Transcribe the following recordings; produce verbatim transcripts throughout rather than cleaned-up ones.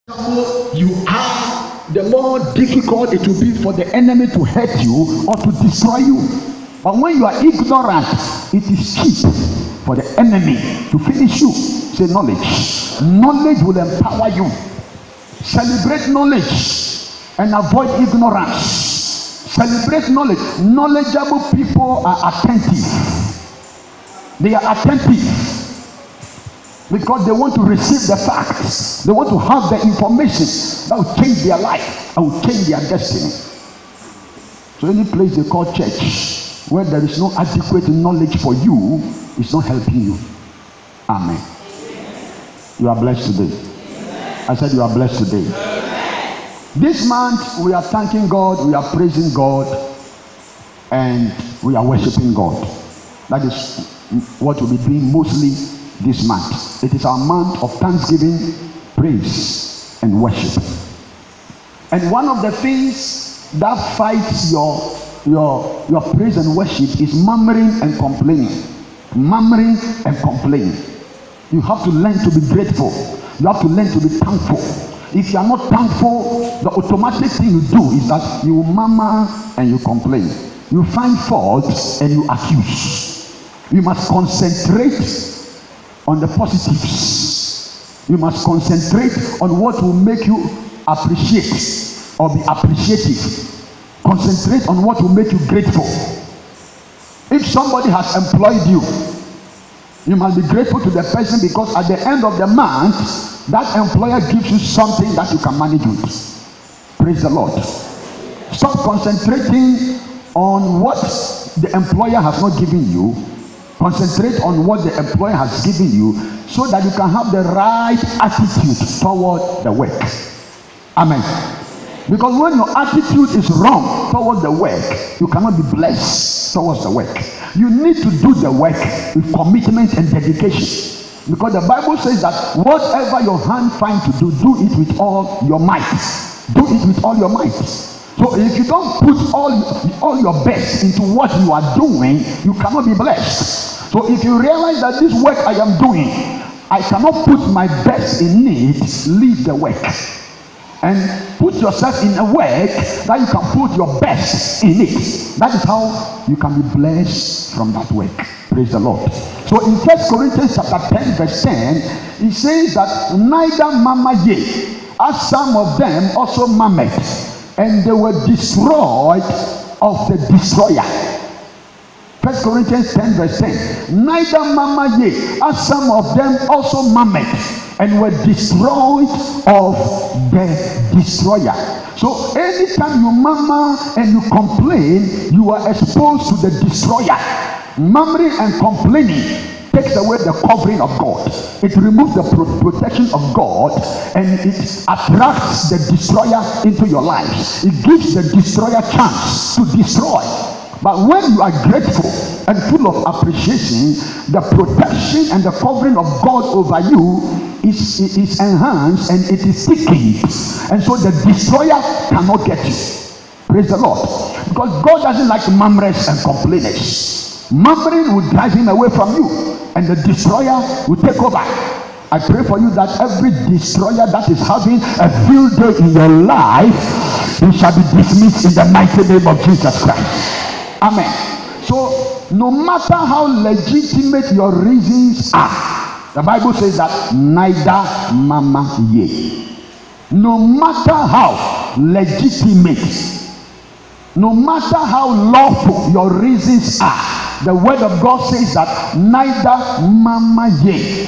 you are, the more difficult it will be for the enemy to hurt you or to destroy you. But when you are ignorant, it is cheap for the enemy to finish you. Say knowledge. Knowledge will empower you. Celebrate knowledge and avoid ignorance. Celebrate knowledge. Knowledgeable people are attentive. They are attentive because they want to receive the facts. They want to have the information that will change their life, that will change their destiny. So any place they call church, where there is no adequate knowledge for you, is not helping you. Amen. You are blessed today. I said you are blessed today. This month we are thanking God, we are praising God, and we are worshiping God. That is what we'll be doing mostly this month. It is our month of thanksgiving, praise, and worship. And one of the things that fights your your your praise and worship is murmuring and complaining. Murmuring and complaining. You have to learn to be grateful. You have to learn to be thankful. If you are not thankful, the automatic thing you do is that you murmur and you complain. You find fault and you accuse. You must concentrate on the positives. You must concentrate on what will make you appreciate or be appreciative. Concentrate on what will make you grateful. If somebody has employed you, you must be grateful to the person, because at the end of the month, that employer gives you something that you can manage with. Praise the Lord. Stop concentrating on what the employer has not given you. Concentrate on what the employer has given you, so that you can have the right attitude toward the work. Amen. Because when your attitude is wrong toward the work, you cannot be blessed towards the work. You need to do the work with commitment and dedication. Because the Bible says that whatever your hand finds to do, do it with all your might. Do it with all your might. So if you don't put all, all your best into what you are doing, you cannot be blessed. So if you realize that this work I am doing, I cannot put my best in it, leave the work. And put yourself in a work that you can put your best in it. That is how you can be blessed from that work. Praise the Lord. So in First Corinthians chapter ten verse ten, it says that neither murmur ye, as some of them also murmured, and they were destroyed of the destroyer. First Corinthians ten verse ten. Neither murmur ye, as some of them also murmured, and were destroyed of the destroyer. So anytime you murmur and you complain, you are exposed to the destroyer. Murmuring and complaining takes away the covering of God. It removes the pro- protection of God, and it attracts the destroyer into your life. It gives the destroyer chance to destroy. But when you are grateful and full of appreciation, the protection and the covering of God over you is, is enhanced and it is thickened. And so the destroyer cannot get you. Praise the Lord. Because God doesn't like murmurers and complainers. Murmuring will drive him away from you, and the destroyer will take over. I pray for you that every destroyer that is having a field day in your life, it shall be dismissed in the mighty name of Jesus Christ. Amen. So no matter how legitimate your reasons are, the Bible says that neither murmur ye. No matter how legitimate, no matter how lawful your reasons are, the word of God says that neither murmur ye.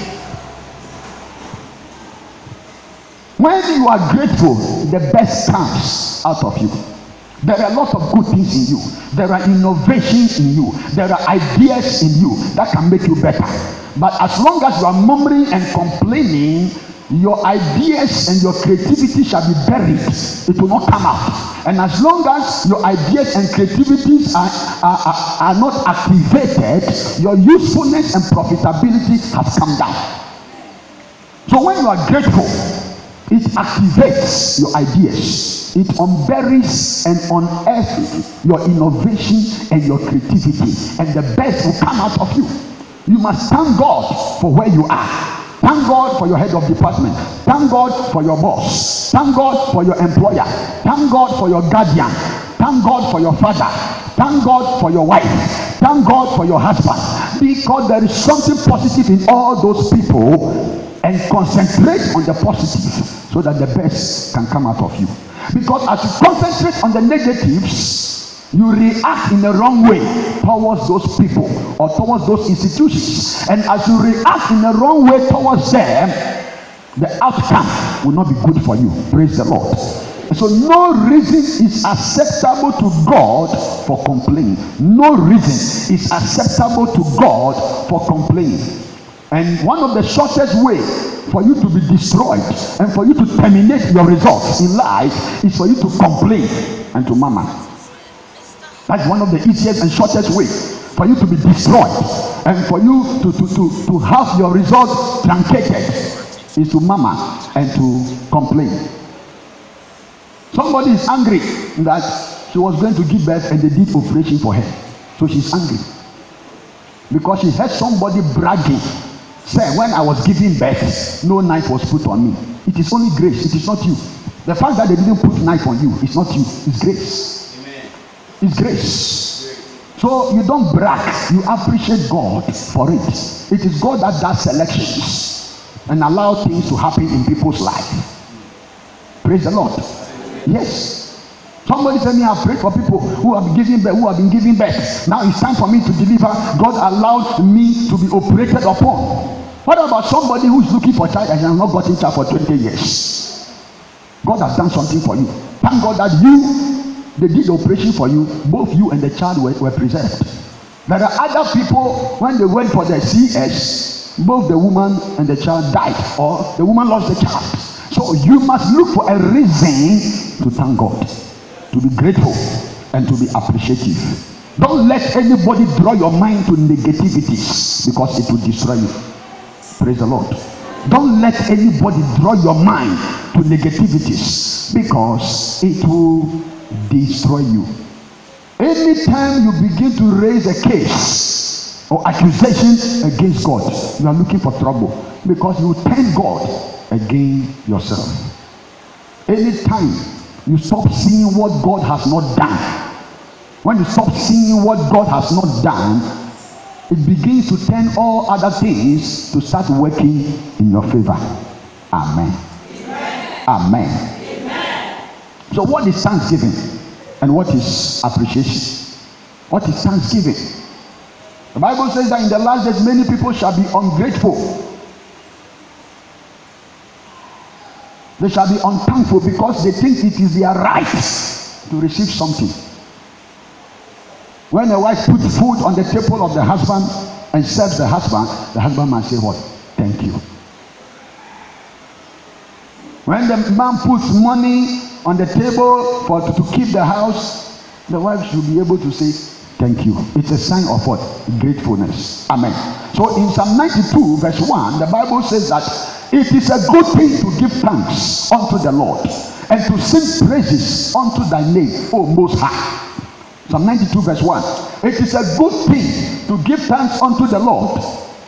When you are grateful, the best comes out of you. There are a lot of good things in you. There are innovations in you. There are ideas in you that can make you better. But as long as you are murmuring and complaining, your ideas and your creativity shall be buried. It will not come out. And as long as your ideas and creativities are, are, are, are not activated, your usefulness and profitability has come down. So when you are grateful, it activates your ideas. It unburies and unearths your innovation and your creativity. And the best will come out of you. You must thank God for where you are. Thank God for your head of department. Thank God for your boss. Thank God for your employer. Thank God for your guardian. Thank God for your father. Thank God for your wife. Thank God for your husband. Because there is something positive in all those people, and concentrate on the positive so that the best can come out of you. Because as you concentrate on the negatives, you react in the wrong way towards those people or towards those institutions. And as you react in the wrong way towards them, the outcome will not be good for you. Praise the Lord. So no reason is acceptable to God for complaining. No reason is acceptable to God for complaining. And one of the shortest way for you to be destroyed and for you to terminate your results in life is for you to complain and to murmur. That's one of the easiest and shortest way for you to be destroyed and for you to, to, to, to have your results truncated is to murmur and to complain. Somebody is angry that she was going to give birth and they did operation for her. So she's angry because she heard somebody bragging. Say, when I was giving birth, no knife was put on me. It is only grace. It is not you. The fact that they didn't put knife on you, it's not you. It's grace. Amen. It's grace. So you don't brag. You appreciate God for it. It is God that does selections and allow things to happen in people's life. Praise the Lord. Yes. Somebody said me, I prayed for people who have been giving birth, who have been giving birth. Now it's time for me to deliver. God allowed me to be operated upon. What about somebody who is looking for a child and has not gotten child for twenty years? God has done something for you. Thank God that you, they did the operation for you. Both you and the child were, were preserved. There are other people, when they went for the C S, both the woman and the child died, or the woman lost the child. So you must look for a reason to thank God, to be grateful, and to be appreciative. Don't let anybody draw your mind to negativities because it will destroy you. Praise the Lord. Don't let anybody draw your mind to negativities because it will destroy you. Anytime you begin to raise a case or accusation against God, you are looking for trouble because you turn God against yourself. Anytime you stop seeing what God has not done, when you stop seeing what God has not done, it begins to turn all other things to start working in your favor. Amen. Amen. Amen. Amen. So what is thanksgiving and what is appreciation? What is thanksgiving? The Bible says that in the last days many people shall be ungrateful. They shall be unthankful because they think it is their right to receive something. When a wife puts food on the table of the husband and serves the husband, the husband must say what? Thank you. When the man puts money on the table for to, to keep the house, the wife should be able to say thank you. It's a sign of what? Gratefulness. Amen. So in Psalm ninety-two verse one, the Bible says that it is a good thing to give thanks unto the Lord and to sing praises unto thy name, O Most High. Psalm ninety-two verse one. It is a good thing to give thanks unto the Lord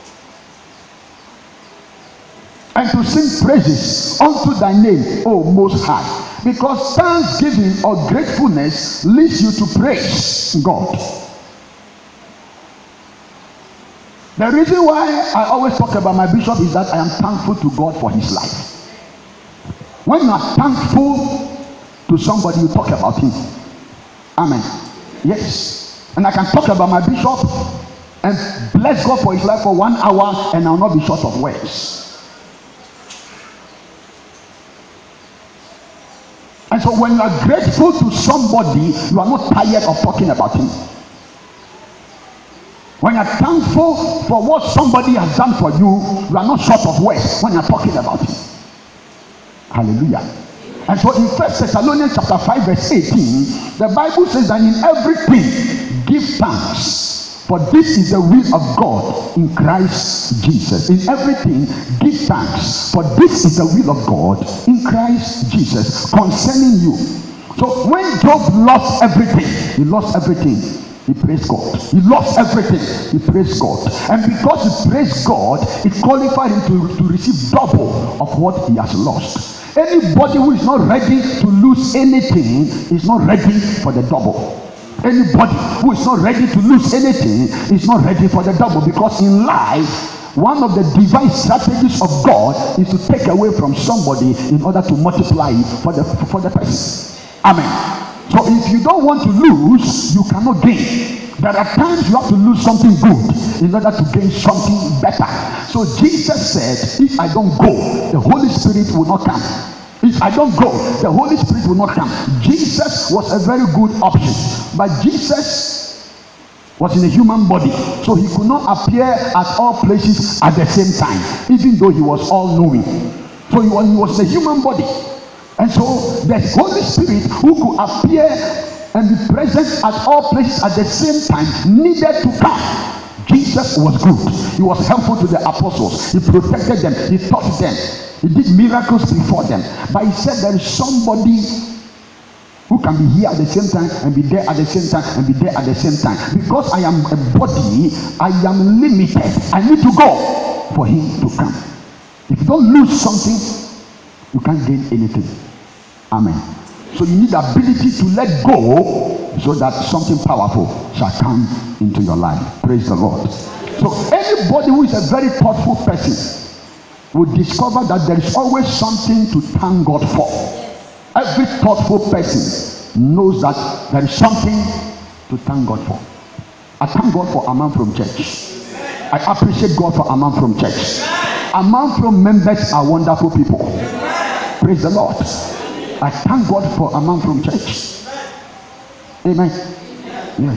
and to sing praises unto thy name, O Most High. Because thanksgiving or gratefulness leads you to praise God. The reason why I always talk about my bishop is that I am thankful to God for his life. When you are thankful to somebody, you talk about him. Amen. Yes. And I can talk about my bishop and bless God for his life for one hour and I will not be short of words. And so when you are grateful to somebody, you are not tired of talking about him. When you are thankful for what somebody has done for you, you are not short of words when you are talking about him. Hallelujah. And so in First Thessalonians chapter five verse eighteen, the Bible says that in everything give thanks, for this is the will of God in Christ Jesus. In everything give thanks, for this is the will of God in Christ Jesus concerning you. So when Job lost everything, he lost everything he praised God. He lost everything, he praised God. And because he praised God, it qualified him to, to receive double of what he has lost. Anybody who is not ready to lose anything is not ready for the double. Anybody who is not ready to lose anything is not ready for the double, because in life, one of the divine strategies of God is to take away from somebody in order to multiply it for the for the person. Amen. So if you don't want to lose, you cannot gain. There are times you have to lose something good in order to gain something better. So Jesus said, if I don't go, the Holy Spirit will not come. If I don't go, the Holy Spirit will not come. Jesus was a very good option, but Jesus was in a human body, so he could not appear at all places at the same time, even though he was all knowing. So he was, he was in a human body, and so the Holy Spirit, who could appear and be present at all places at the same time, needed to come. Jesus was good. He was helpful to the apostles. He protected them. He taught them. He did miracles before them. But he said there is somebody who can be here at the same time and be there at the same time and be there at the same time. Because I am a body, I am limited. I need to go for him to come. If you don't lose something, you can't gain anything. Amen. So you need the ability to let go so that something powerful shall come into your life. Praise the Lord. So anybody who is a very thoughtful person will discover that there is always something to thank God for. Every thoughtful person knows that there is something to thank God for. I thank God for Aman from church. I appreciate God for Aman from church. Aman from members are wonderful people. Praise the Lord. I thank God for Aman from church. Amen. Yeah.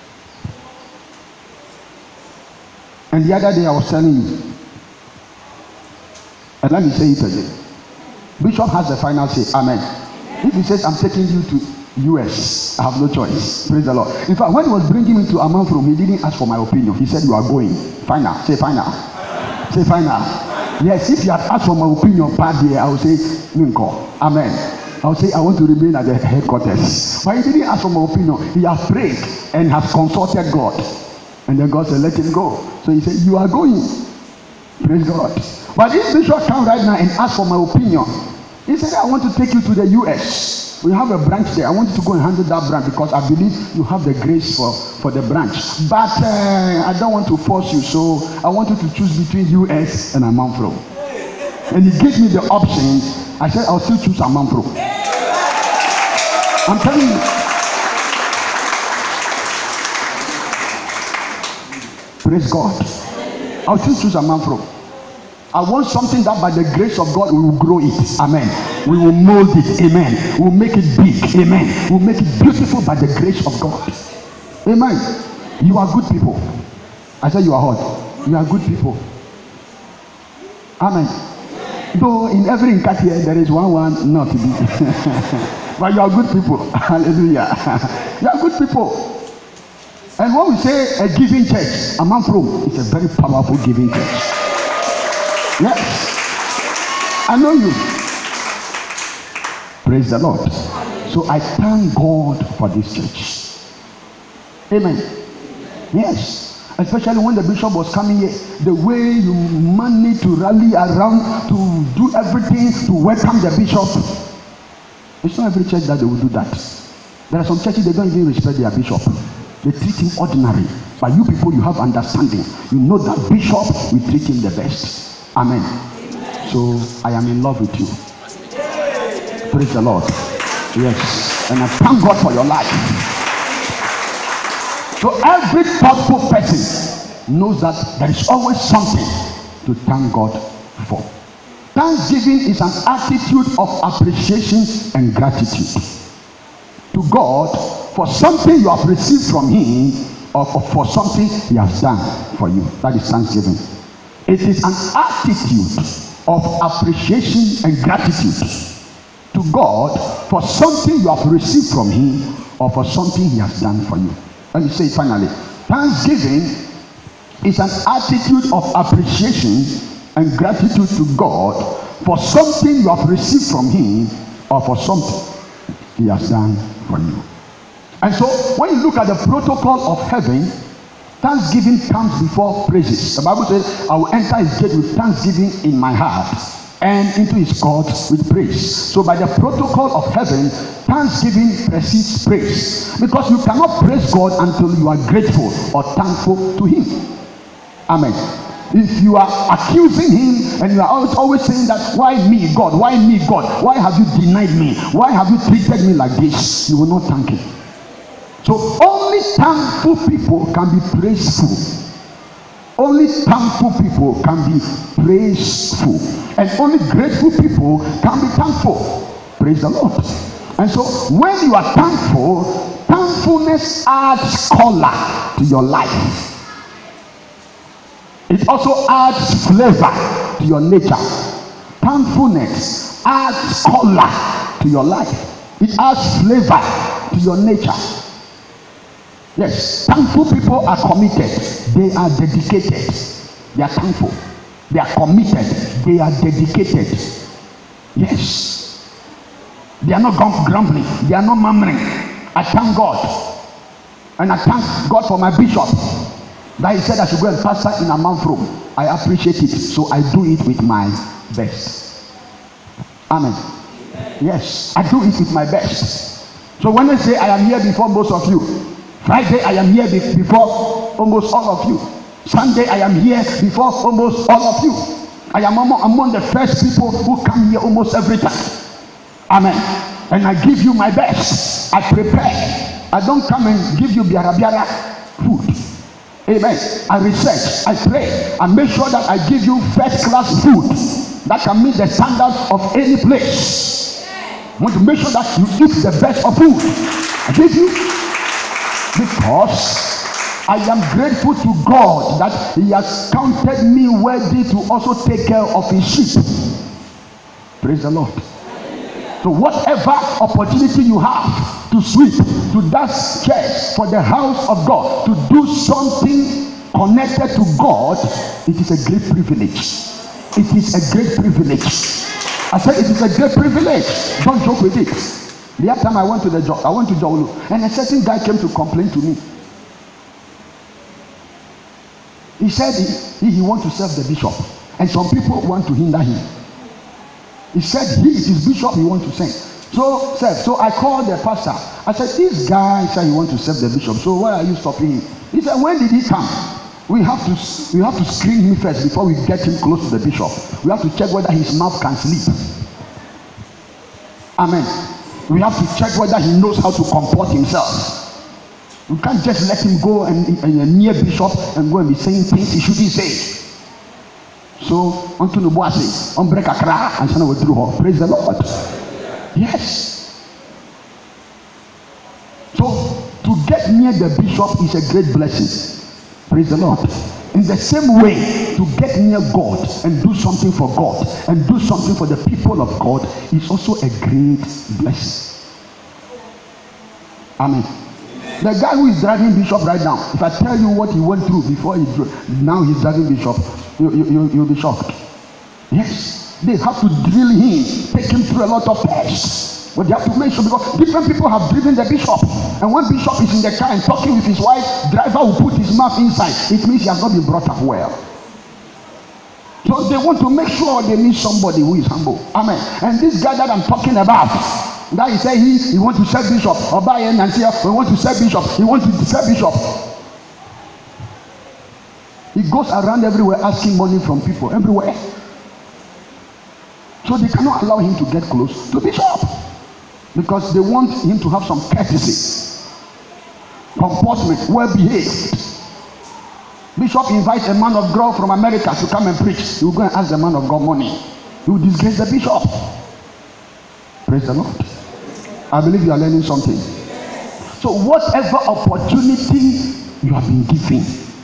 And the other day I was telling you, and let me say it again. Bishop has the final say. Amen. If he says, I'm taking you to U S, I have no choice. Praise the Lord. In fact, when he was bringing me to Amman from, he didn't ask for my opinion. He said, you are going. Final. Say final. Say final. Yes, if you had asked for my opinion, Paddy, I would say, Minko. Amen. I would say, I want to remain at the headquarters. But he didn't ask for my opinion. He has prayed and has consulted God. And then God said, let him go. So he said, you are going. Praise God. But if Bishop come right now and ask for my opinion, he said, I want to take you to the U S. We have a branch there. I want you to go and handle that branch because I believe you have the grace for, for the branch. But uh, I don't want to force you, so I want you to choose between U S and Amanfro. And he gave me the option. I said, I'll still choose Amanfro. I'm telling you. Praise God. I'll still choose Amanfro. I want something that by the grace of God we will grow it. Amen. We will mold it. Amen. We will make it big. Amen. We will make it beautiful by the grace of God. Amen. You are good people. I said you are hot. You are good people. Amen. Though in every incat here there is one one not to be. But you are good people. Hallelujah. You are good people. And when we say a giving church, Amanfro is a very powerful giving church. Yes, I know you. Praise the Lord. So I thank God for this church. Amen. Yes, especially when the bishop was coming here, the way you managed to rally around to do everything to welcome the bishop. It's not every church that they will do that. There are some churches they don't even respect their bishop. They treat him ordinary. But you people, you have understanding. You know that bishop will treat him the best. Amen. So I am in love with you. Praise the Lord. Yes. And I thank God for your life. So every thoughtful person knows that there is always something to thank God for. Thanksgiving is an attitude of appreciation and gratitude to God for something you have received from him or for something he has done for you. That is thanksgiving. It is an attitude of appreciation and gratitude to God for something you have received from him or for something he has done for you. Let me say it finally. Thanksgiving is an attitude of appreciation and gratitude to God for something you have received from him or for something he has done for you. And so when you look at the protocol of heaven, thanksgiving comes before praises. The Bible says, I will enter his gate with thanksgiving in my heart and into his courts with praise. So by the protocol of heaven, thanksgiving precedes praise, because you cannot praise God until you are grateful or thankful to him. Amen. If you are accusing him and you are always, always saying that, why me, God? Why me, God? Why have you denied me? Why have you treated me like this? You will not thank him. So only thankful people can be praiseful. Only thankful people can be praiseful. And only grateful people can be thankful. Praise the Lord. And so when you are thankful, thankfulness adds color to your life. It also adds flavor to your nature. Thankfulness adds color to your life. It adds flavor to your nature. Yes, thankful people are committed. They are dedicated. They are thankful. They are committed. They are dedicated. Yes. They are not grumbling. They are not murmuring. I thank God. And I thank God for my bishop, that he said I should go and pastor in a month room. I appreciate it. So I do it with my best. Amen. Yes, I do it with my best. So when I say I am here before most of you, Friday I am here be- before almost all of you. Sunday I am here before almost all of you. I am among, among the first people who come here almost every time. Amen. And I give you my best. I prepare. I don't come and give you biara biara food. Amen. I research. I pray. I make sure that I give you first class food that can meet the standards of any place. I want to make sure that you eat the best of food. I give you. Because I am grateful to God that he has counted me worthy to also take care of his sheep. Praise the Lord. So whatever opportunity you have to sweep, to dust chairs for the house of God, to do something connected to God, it is a great privilege. It is a great privilege. I said it is a great privilege. Don't joke with it. The other time I went to the job, I went to Jawulu, and a certain guy came to complain to me. He said he, he, he wants to serve the bishop, and some people want to hinder him. He said he is his bishop, he wants to send. So, said, so I called the pastor. I said, this guy said he wants to serve the bishop, so why are you stopping him? He said, when did he come? We have to we have to screen him first before we get him close to the bishop. We have to check whether his mouth can sleep. Amen. We have to check whether he knows how to comport himself. You can't just let him go and, and, and near bishop and go and be saying things he shouldn't say. So, unto the boy say, on break a cry and son withdrew her. Praise the Lord. Yes. So, to get near the bishop is a great blessing. Praise the Lord. In the same way, to get near God and do something for God and do something for the people of God is also a great blessing. Amen. The guy who is driving bishop right now, if I tell you what he went through before he drove, now he's driving bishop, you, you, you, you'll be shocked. Yes, they have to drill him, take him through a lot of tests. But they have to make sure, because different people have driven the bishop. And when bishop is in the car and talking with his wife, driver will put his mouth inside. It means he has not been brought up well. So they want to make sure they need somebody who is humble. Amen. And this guy that I'm talking about, that he said he, he wants to serve bishop. Or buy and say, he wants to serve bishop. He wants to serve bishop. He goes around everywhere asking money from people. Everywhere. So they cannot allow him to get close to bishop. Because they want him to have some courtesy, comportment, well behaved. Bishop invites a man of God from America to come and preach. He will go and ask the man of God money. He will disgrace the bishop. Praise the Lord. I believe you are learning something. So whatever opportunity you have been given,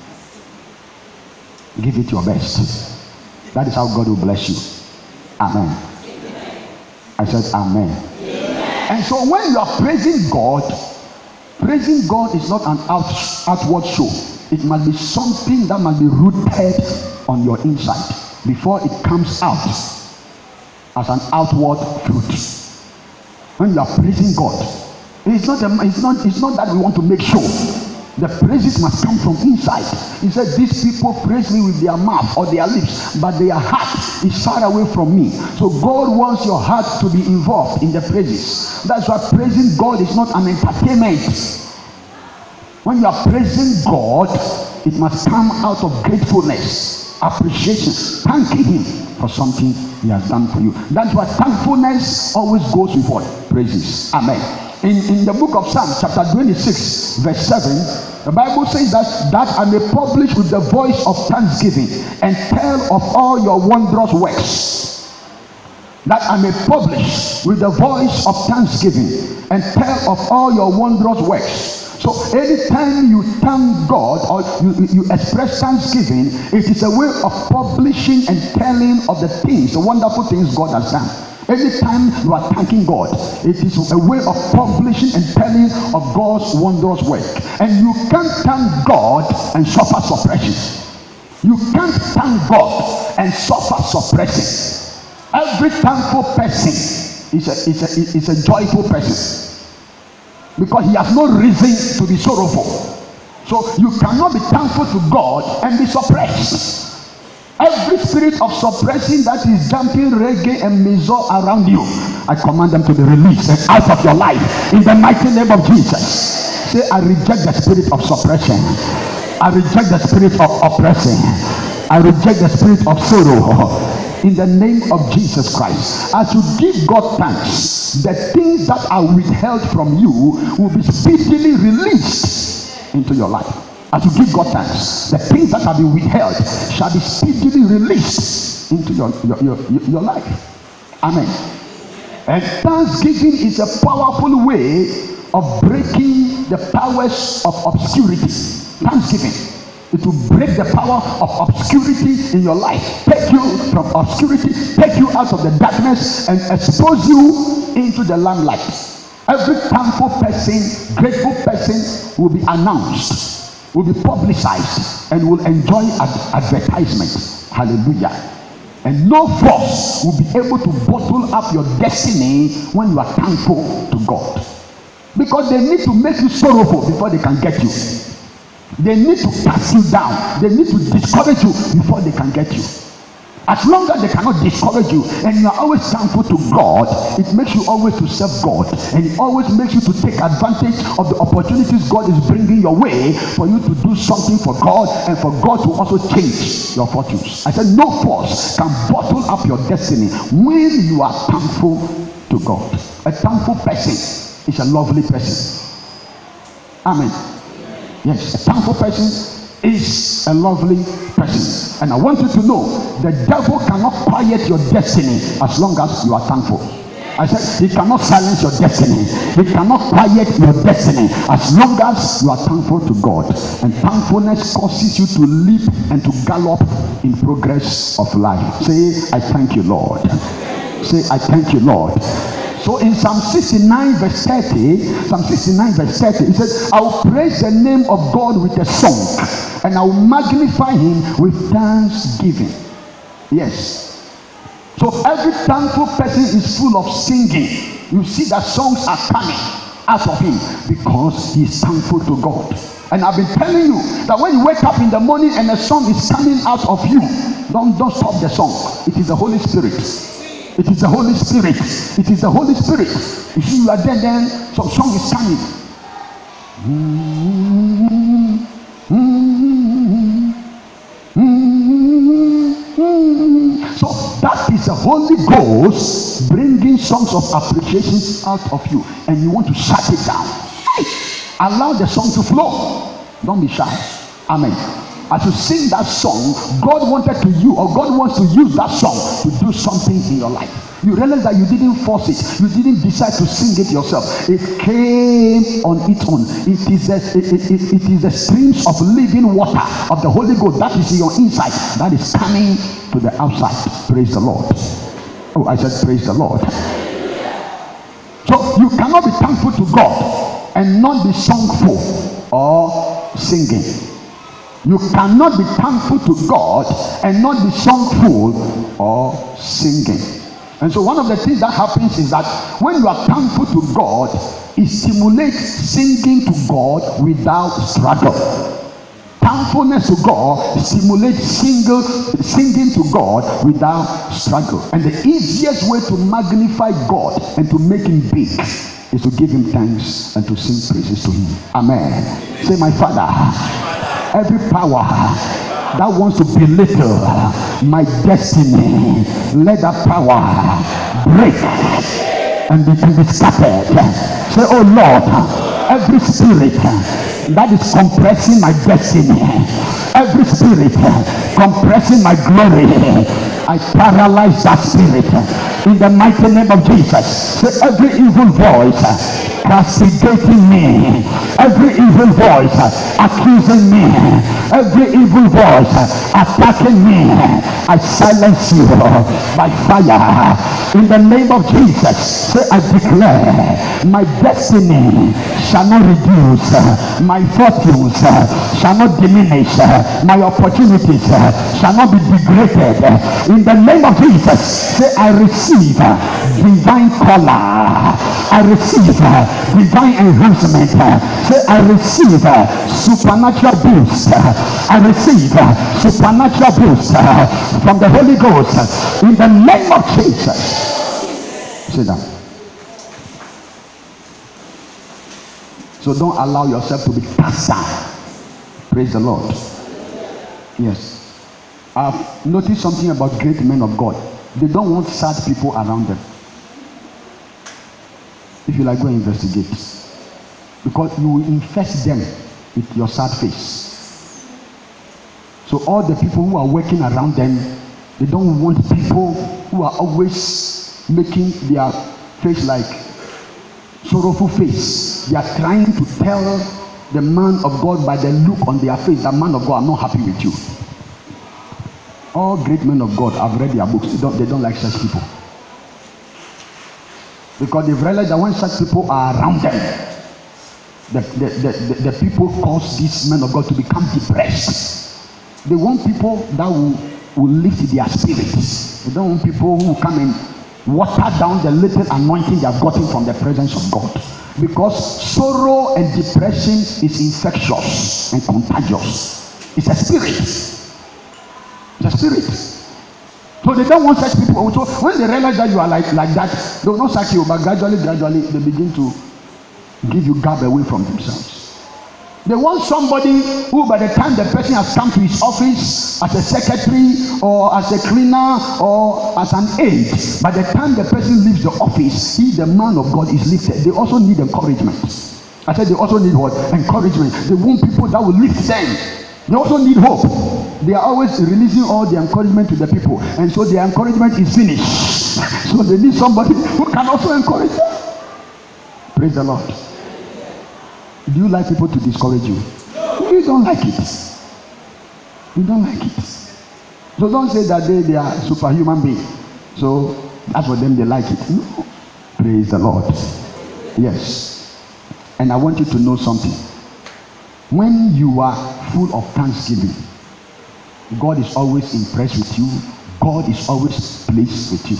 give it your best. That is how God will bless you. Amen. I said amen. And so when you are praising God, praising God is not an out, outward show. It must be something that must be rooted on your inside before it comes out as an outward fruit. When you are praising God, It's not, a, it's not, it's not that we want to make sure. The praises must come from inside. He said, these people praise me with their mouth or their lips, but their heart is far away from me. So God wants your heart to be involved in the praises. That's why praising God is not an entertainment. When you are praising God, it must come out of gratefulness, appreciation, thanking him for something he has done for you. That's why thankfulness always goes with what? Praises. Amen. In, in the book of Psalms, chapter twenty-six, verse seven, the Bible says that, that I may publish with the voice of thanksgiving and tell of all your wondrous works. That I may publish with the voice of thanksgiving and tell of all your wondrous works. So anytime you thank God or you, you express thanksgiving, it is a way of publishing and telling of the things, the wonderful things God has done. Anytime you are thanking God, it is a way of publishing and telling of God's wondrous work. And you can't thank God and suffer suppression. You can't thank God and suffer suppression. Every thankful person is a, is a, is a joyful person, because he has no reason to be sorrowful. So you cannot be thankful to God and be suppressed. Every spirit of suppressing that is jumping reggae and mezzo around you, I command them to be released and out of your life in the mighty name of Jesus. Say, I reject the spirit of suppression. I reject the spirit of oppressing. I reject the spirit of sorrow in the name of Jesus Christ. As you give God thanks, the things that are withheld from you will be speedily released into your life. As you give God thanks, the things that have been withheld shall be speedily released into your, your, your, your life. Amen. And thanksgiving is a powerful way of breaking the powers of obscurity. Thanksgiving. It will break the power of obscurity in your life. Take you from obscurity, take you out of the darkness, and expose you into the lamplight. Every thankful person, grateful person will be announced, will be publicized, and will enjoy ad- advertisement. Hallelujah. And no force will be able to bottle up your destiny when you are thankful to God. Because they need to make you sorrowful before they can get you. They need to cast you down. They need to discourage you before they can get you. As long as they cannot discourage you and you are always thankful to God, it makes you always to serve God, and it always makes you to take advantage of the opportunities God is bringing your way for you to do something for God and for God to also change your fortunes. I said no force can bottle up your destiny when you are thankful to God. A thankful person is a lovely person. Amen. Yes, a thankful person is a lovely person. And I want you to know, the devil cannot quiet your destiny as long as you are thankful. I said, he cannot silence your destiny. He cannot quiet your destiny as long as you are thankful to God. And thankfulness causes you to leap and to gallop in progress of life. Say, I thank you, Lord. Say, I thank you, Lord. So in Psalm sixty-nine verse thirty, Psalm sixty-nine verse thirty, it says, I will praise the name of God with a song, and I will magnify him with thanksgiving. Yes. So every thankful person is full of singing. You see that songs are coming out of him because he is thankful to God. And I've been telling you that when you wake up in the morning and a song is coming out of you, don't, don't stop the song. It is the Holy Spirit. It is the Holy Spirit. It is the Holy Spirit. You see, you are there, then some song is coming. Mm-hmm. Mm-hmm. Mm-hmm. So that is the Holy Ghost bringing songs of appreciation out of you, and you want to shut it down. Hey, allow the song to flow. Don't be shy. Amen. As you sing that song, God wanted to you, or God wants to use that song to do something in your life. You realize that you didn't force it. You didn't decide to sing it yourself. It came on its own. It is the, it, it, it, it is the streams of living water of the Holy Ghost that is in your inside that is coming to the outside. Praise the Lord. Oh, I said praise the Lord. So you cannot be thankful to God and not be songful or singing. You cannot be thankful to God and not be songful or singing. And so one of the things that happens is that when you are thankful to God, It stimulates singing to God without struggle. Thankfulness to God stimulates single, singing to God without struggle. And the easiest way to magnify God and to make him big is to give him thanks and to sing praises to him. Amen. Say, my Father, every power that wants to belittle my destiny, let that power break and be, and be scattered. Say, oh Lord, every spirit that is compressing my destiny, every spirit compressing my glory, I paralyze that spirit in the mighty name of Jesus. Say, every evil voice castigating me, every evil voice accusing me, every evil voice attacking me, I silence you by fire in the name of Jesus. Say, I declare my destiny shall not reduce, my fortunes shall not diminish, my opportunities shall not be degraded in the name of Jesus. Say, I receive divine color, I receive divine enhancement. Say, I receive supernatural boost, I receive supernatural boost from the Holy Ghost in the name of Jesus. Sit down. So don't allow yourself to be cast down. Praise the Lord. Yes. I've noticed something about great men of God. They don't want sad people around them. If you like, go investigate. Because you will infest them with your sad face. So all the people who are working around them, they don't want people who are always making their face like sorrowful face. They are trying to tell the man of God by the look on their face that, man of God, I'm not happy with you. All great men of God, I've read their books. They don't, they don't like such people. Because they've realized that when such people are around them, the, the, the, the, the people cause these men of God to become depressed. They want people that will, will lift their spirits. They don't want people who will come and water down the little anointing they have gotten from the presence of God. Because sorrow and depression is infectious and contagious. It's a spirit. It's a spirit. So they don't want such people. So when they realize that you are like, like that, they will not sack you, but gradually, gradually, they begin to give you gab away from themselves. They want somebody who, by the time the person has come to his office as a secretary or as a cleaner or as an aide, by the time the person leaves the office, he, the man of God, is lifted. They also need encouragement. I said they also need what? Encouragement. They want people that will lift them. They also need hope. They are always releasing all the encouragement to the people, and so their encouragement is finished. So they need somebody who can also encourage them. Praise the Lord. Do you like people to discourage you? You don't like it. You don't like it. So don't say that they, they are superhuman beings. So as for them, they like it. No. Praise the Lord. Yes. And I want you to know something. When you are full of thanksgiving, God is always impressed with you. God is always pleased with you.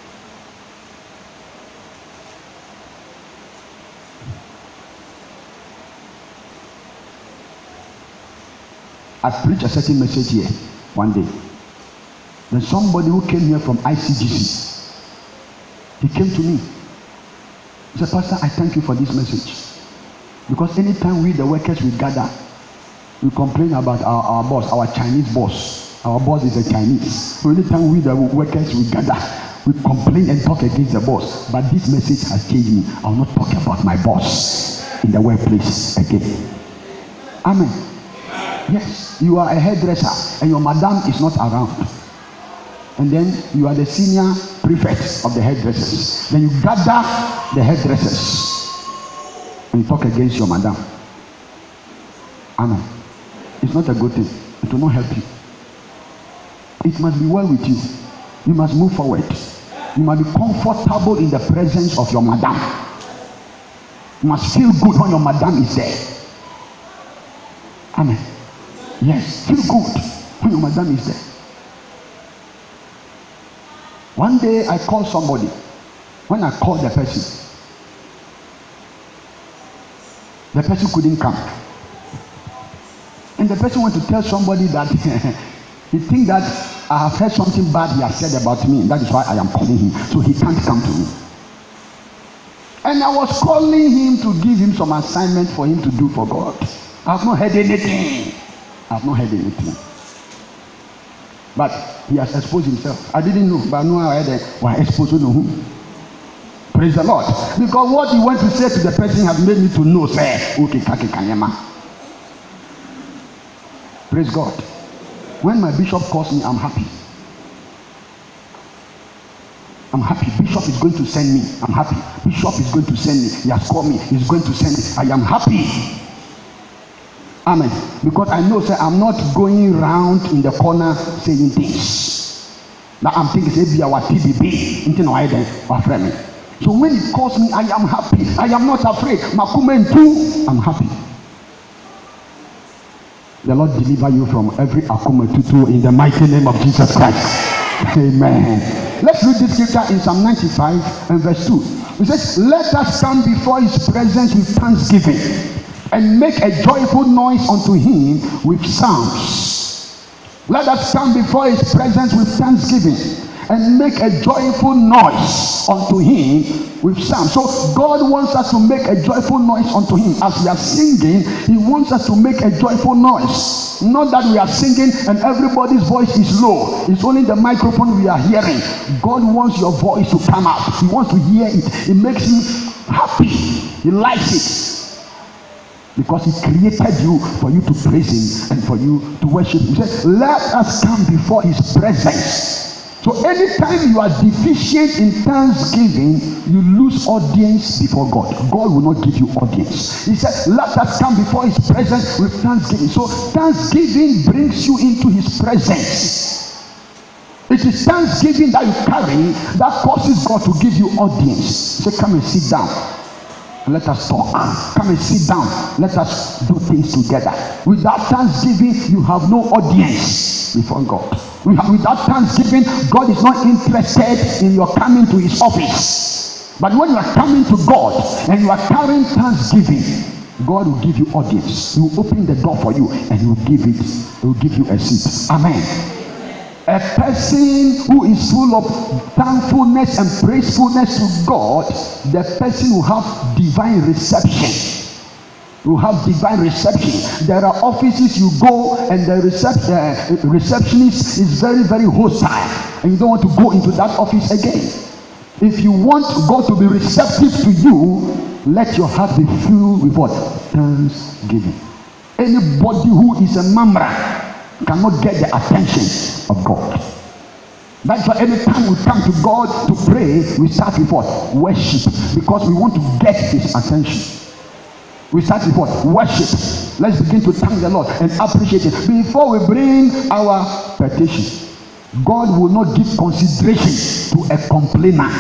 I preached a certain message here one day. Then somebody who came here from I C G C, he came to me. He said, Pastor, I thank you for this message. Because anytime we, the workers, we gather, we complain about our, our boss, our Chinese boss. Our boss is a Chinese. So anytime we, the workers, we gather, we complain and talk against the boss. But this message has changed me. I will not talk about my boss in the workplace again. Amen. Yes, you are a hairdresser and your madam is not around. And then you are the senior prefect of the hairdressers. Then you gather the hairdressers and you talk against your madam. Amen. It's not a good thing. It will not help you. It must be well with you. You must move forward. You must be comfortable in the presence of your madam. You must feel good when your madam is there. Amen. Yes, feel good when your madam is there. One day I called somebody. When I called the person, The person couldn't come. And the person went to tell somebody that he think that I have heard something bad he has said about me. That is why I am calling him. So he can't come to me. And I was calling him to give him some assignment for him to do for God. I have not heard anything. I have not heard anything. But he has exposed himself. I didn't know, but now I heard why expose to whom. Praise the Lord. Because what he went to say to the person has made me to know, say, okay, kake kanyama. Praise God. When my bishop calls me, I'm happy. I'm happy. Bishop is going to send me. I'm happy. Bishop is going to send me. He has called me. He's going to send me. I am happy. Amen. Because I know, say, I'm not going around in the corner saying things. Now I'm thinking, say, be our T B B. Into I friend. So when he calls me, I am happy. I am not afraid. Makumen too. I'm happy. The Lord deliver you from every akumetutu in the mighty name of Jesus Christ. Amen. Let's read this scripture in Psalm ninety-five and verse two. It says, let us stand before his presence with thanksgiving and make a joyful noise unto him with psalms. Let us stand before his presence with thanksgiving and make a joyful noise unto him with psalms. So God wants us to make a joyful noise unto him. As we are singing, he wants us to make a joyful noise. Not that we are singing and everybody's voice is low. It's only the microphone we are hearing. God wants your voice to come out. He wants to hear it. It makes him happy. He likes it. Because he created you for you to praise him and for you to worship him. He said, let us come before his presence. So anytime you are deficient in thanksgiving, you lose audience before God. God will not give you audience. He said, let us come before his presence with thanksgiving. So thanksgiving brings you into his presence. It is thanksgiving that you carry that causes God to give you audience. He said, come and sit down. Let us talk. Come and sit down. Let us do things together. Without thanksgiving, you have no audience before God. Without thanksgiving, God is not interested in your coming to his office. But when you are coming to God and you are carrying thanksgiving, God will give you audience. He will open the door for you and he will give it. He will give you a seat. Amen. A person who is full of thankfulness and praisefulness to God, the person will have divine reception. You have divine reception. There are offices you go and the recep- uh, receptionist is very, very hostile. And you don't want to go into that office again. If you want God to be receptive to you, let your heart be filled with what? Thanksgiving. Anybody who is a mamra cannot get the attention of God. That's why every time we come to God to pray, we start with what? Worship. Because we want to get his attention. We start with what? Worship. Let's begin to thank the Lord and appreciate it. Before we bring our petition, God will not give consideration to a complainer.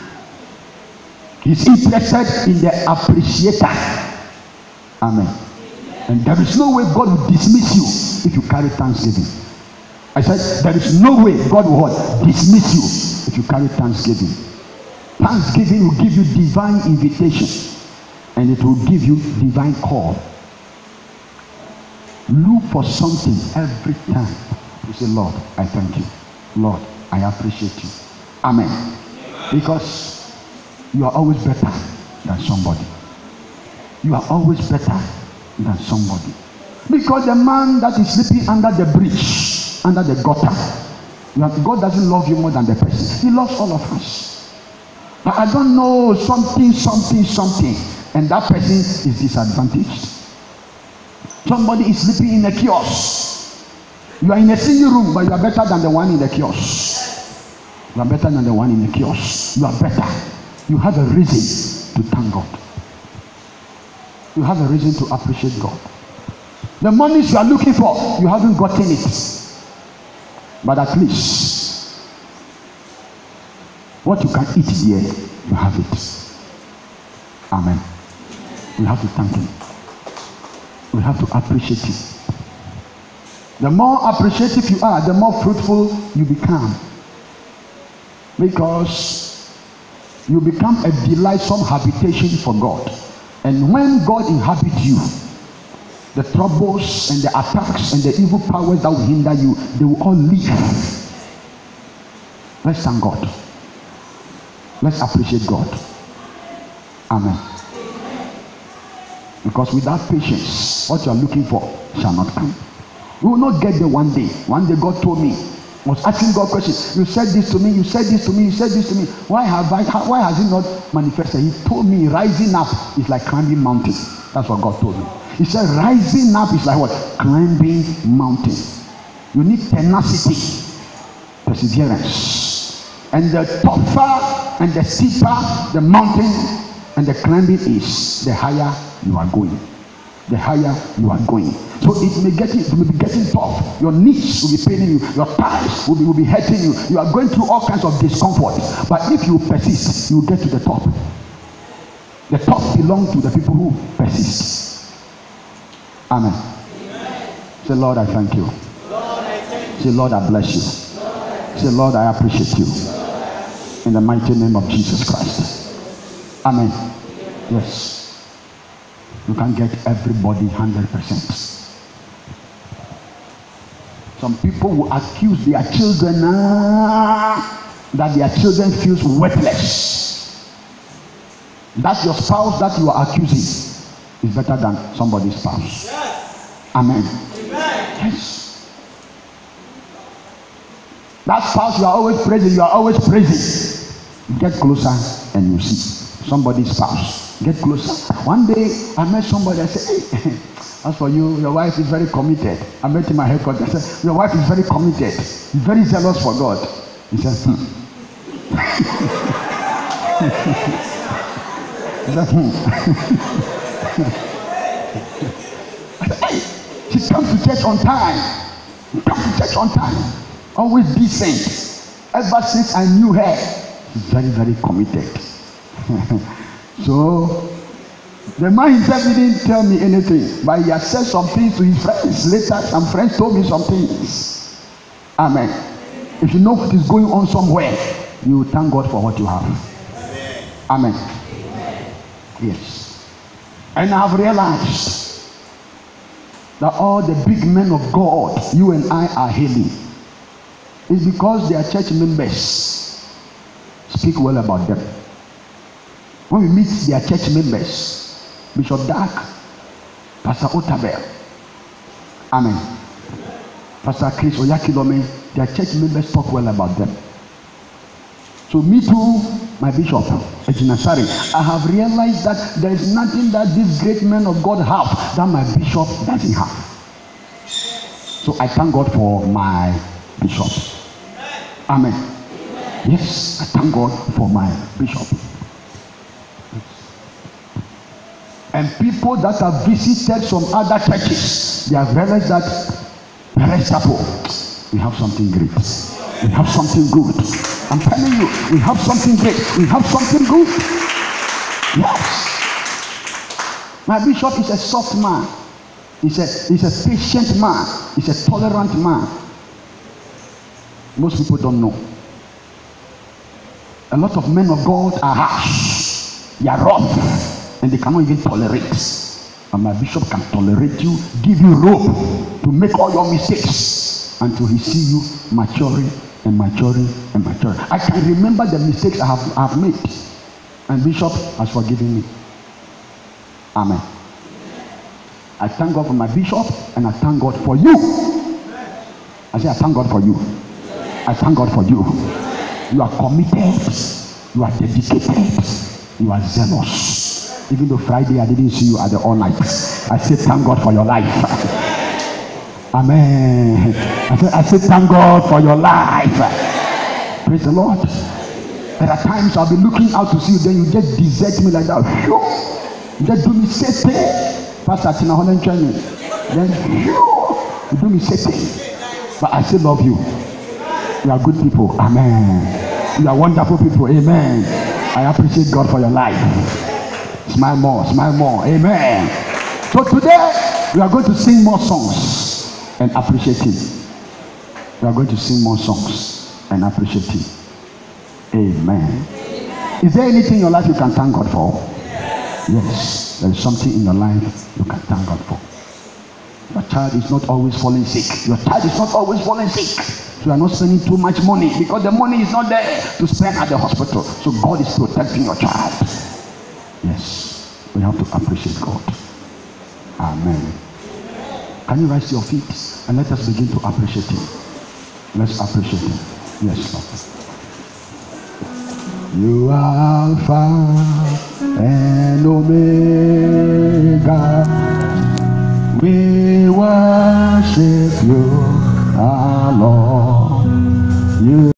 He's interested in the appreciator. Amen. And there is no way God will dismiss you if you carry thanksgiving. I said, there is no way God will what? Dismiss you if you carry thanksgiving. Thanksgiving will give you divine invitation. And it will give you divine call. Look for something every time. You say, Lord, I thank you. Lord, I appreciate you. Amen. Because you are always better than somebody. You are always better than somebody. Because the man that is sleeping under the bridge, under the gutter, God doesn't love you more than the person. He loves all of us. But I don't know something, something, something. And that person is disadvantaged. Somebody is sleeping in a kiosk. You are in a single room, but you are better than the one in the kiosk. You are better than the one in the kiosk. You are better. You have a reason to thank God. You have a reason to appreciate God. The monies you are looking for, you haven't gotten it. But at least, what you can eat here, you have it. Amen. We have to thank him. We have to appreciate him. The more appreciative you are, the more fruitful you become. Because you become a delightsome habitation for God. And when God inhabits you, the troubles and the attacks and the evil powers that will hinder you, they will all leave. Let's thank God. Let's appreciate God. Amen. Because without patience, what you are looking for shall not come. We will not get there one day. One day God told me, I was asking God questions. You said this to me, you said this to me, you said this to me. Why have I, why has it not manifested? He told me rising up is like climbing mountain. That's what God told me. He said rising up is like what? Climbing mountain. You need tenacity, perseverance. And the tougher and the steeper the mountain and the climbing is, the higher you are going. The higher you are going. So it may get it may be getting tough. Your knees will be paining you, your thighs will be, will be hurting you. You are going through all kinds of discomfort. But if you persist, you will get to the top. The top belongs to the people who persist. Amen. Amen. Say, Lord, I thank you. Lord, I thank you. Say, Lord, I bless you. Lord, I Say, Lord, I appreciate you. Lord, I appreciate in the mighty name of Jesus Christ. Amen. Yes. You can't get everybody one hundred percent. Some people will accuse their children ah, that their children feels worthless. That's your spouse that you are accusing is better than somebody's spouse. Yes. Amen. Amen. Yes. That spouse you are always praising, you are always praising. Get closer and you see somebody's spouse. Get closer. One day I met somebody. I said, hey, as for you, your wife is very committed. I met him at headquarters. I said, your wife is very committed. She's very zealous for God. He said, hmm. He said, hmm. I said, hey, she comes to church on time. She comes to church on time. Always decent. Ever since I knew her, she's very, very committed. So the man himself didn't tell me anything, but he has said some things to his friends. Later, some friends told me some things. Amen. If you know what is going on somewhere, you will thank God for what you have. Amen. Amen. Yes. And I have realized that all the big men of God you and I are hailing is because their church members speak well about them. When we meet their church members, Bishop Dark, Pastor Otabel, Amen, Pastor Chris Oyakilome, their church members talk well about them. So me too, my bishop, Ejinasari, I have realized that there is nothing that these great men of God have that my bishop doesn't have. So I thank God for my bishop. Amen. Yes, I thank God for my bishop. And people that have visited some other churches, they have realized that Restapo, we have something great. We have something good. I'm telling you, we have something great. We have something good. Yes. My bishop is a soft man. He's a, he's a patient man. He's a tolerant man. Most people don't know. A lot of men of God are harsh. They are rough. And they cannot even tolerate. And my bishop can tolerate you, give you rope to make all your mistakes until he see you maturing and maturing and maturing. I can remember the mistakes I have, I have made, and bishop has forgiven me. Amen. I thank God for my bishop, and I thank God for you. I say I thank God for you. I thank God for you. You are committed. You are dedicated. You are zealous. Even though Friday I didn't see you at the all night, I say thank God for your life. Amen. I say, I say thank God for your life. Praise the Lord. There are times I'll be looking out to see you, then you just desert me like that. You just do me sete. Pastor Tina Holland training. Then you do me sete. But I still love you. You are good people. Amen. You are wonderful people. Amen. I appreciate God for your life. Smile more, smile more. Amen. So today we are going to sing more songs and appreciate him. We are going to sing more songs and appreciate him. Amen. Amen. Is there anything in your life you can thank God for? Yes. Yes, there is something in your life you can thank God for. Your child is not always falling sick. Your child is not always falling sick. So you are not spending too much money because the money is not there to spend at the hospital. So God is protecting your child. Yes, we have to appreciate God. Amen. Can you rise to your feet and let us begin to appreciate Him? Let's appreciate Him. Yes, Lord. You are Alpha and Omega. We worship you, our Lord. You